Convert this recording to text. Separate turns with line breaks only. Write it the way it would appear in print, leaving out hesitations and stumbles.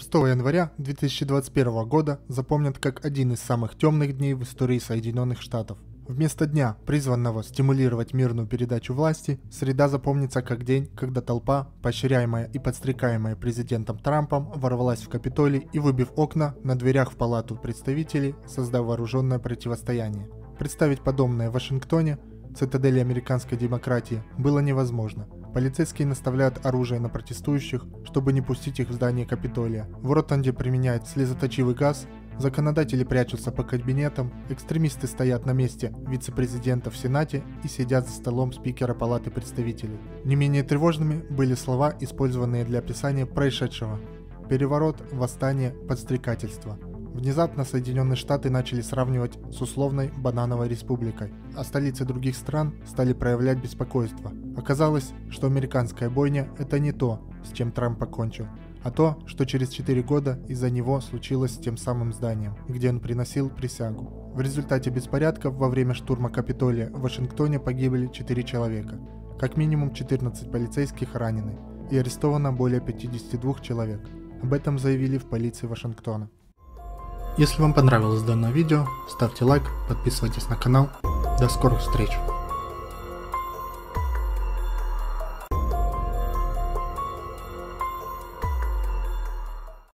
6 января 2021 года запомнят как один из самых темных дней в истории Соединенных Штатов. Вместо дня, призванного стимулировать мирную передачу власти, среда запомнится как день, когда толпа, поощряемая и подстрекаемая президентом Трампом, ворвалась в Капитолий и, выбив окна на дверях в Палату представителей, создав вооруженное противостояние. Представить подобное в Вашингтоне, цитадели американской демократии, было невозможно. Полицейские наставляют оружие на протестующих, чтобы не пустить их в здание Капитолия. В Ротанде применяют слезоточивый газ, законодатели прячутся по кабинетам, экстремисты стоят на месте вице-президента в Сенате и сидят за столом спикера Палаты представителей. Не менее тревожными были слова, использованные для описания происшедшего. Переворот, восстание, подстрекательство. Внезапно Соединенные Штаты начали сравнивать с условной банановой республикой, а столицы других стран стали проявлять беспокойство. Оказалось, что американская бойня – это не то, с чем Трамп покончил, а то, что через 4 года из-за него случилось с тем самым зданием, где он приносил присягу. В результате беспорядков во время штурма Капитолия в Вашингтоне погибли 4 человека, как минимум 14 полицейских ранены и арестовано более 52 человек. Об этом заявили в полиции Вашингтона. Если вам понравилось данное видео, ставьте лайк, подписывайтесь на канал. До скорых встреч!